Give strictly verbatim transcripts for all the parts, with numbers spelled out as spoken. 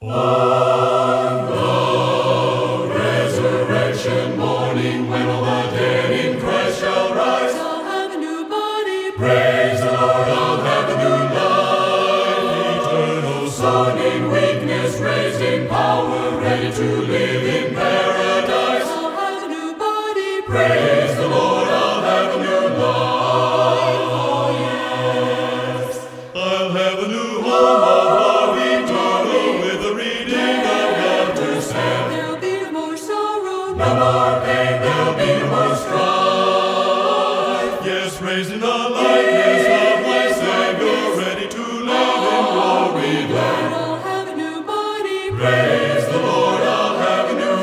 On the resurrection morning, when all the dead in Christ shall rise, I'll have a new body. praise the Lord, I'll have a new life, eternal, sown in weakness, raised in power, ready to live in paradise. I'll have a new body. Praise the Lord, I'll have a new life. Oh yes. I'll have a new home of love eternal, with the redeemed of God to stand. There'll be no more sorrow, No more pain, there'll be no more strife. Yes, raised in the likeness of my Savior, ready to live in glory land. I'll have a new body. Praise the Lord, I'll have a new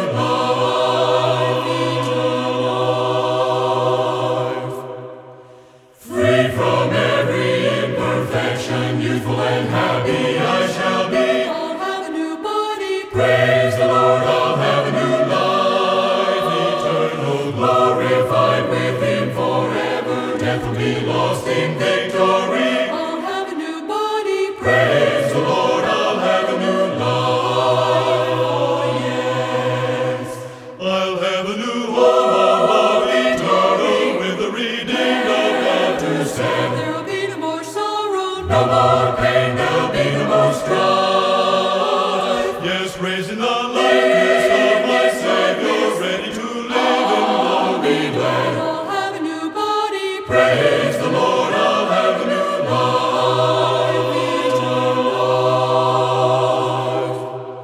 life. Free from every imperfection, youthful and happy I shall be. I'll have a new body. Praise the Lord, I'll have a new life, eternal, glorified with Him forever. Death will be lost in victory. I'll have a new body. Praise the Lord, I'll have a new life. Oh yes. I'll have a new home of love eternal, with the redeemed of God to stand. There'll be no more sorrow, No more pain, there'll be no more strife. Yes, raised in the likeness of my Savior, ready to live in glory land. I'll have a new body. Praise the Lord, I'll have a new life, eternal life.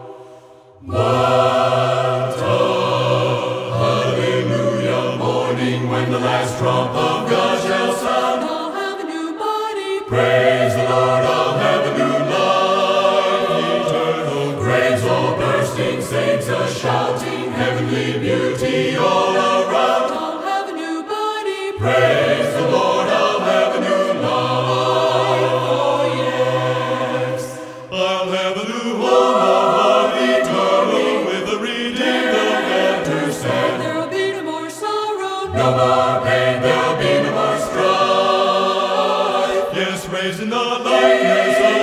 What a hallelujah morning, when the last trump of God shall sound. I'll have a new body. Praise the Lord, I'll have a new life, eternal, graves all bursting, saints a-shouting, heavenly beauty all around. I'll have a new body. Praise the Lord, I'll have a new life. Oh yes. I'll have a new home of love eternal, with the redeemed of God to stand. There'll be no more sorrow, No more pain, there'll be no more strife. Yes, raised in the likeness of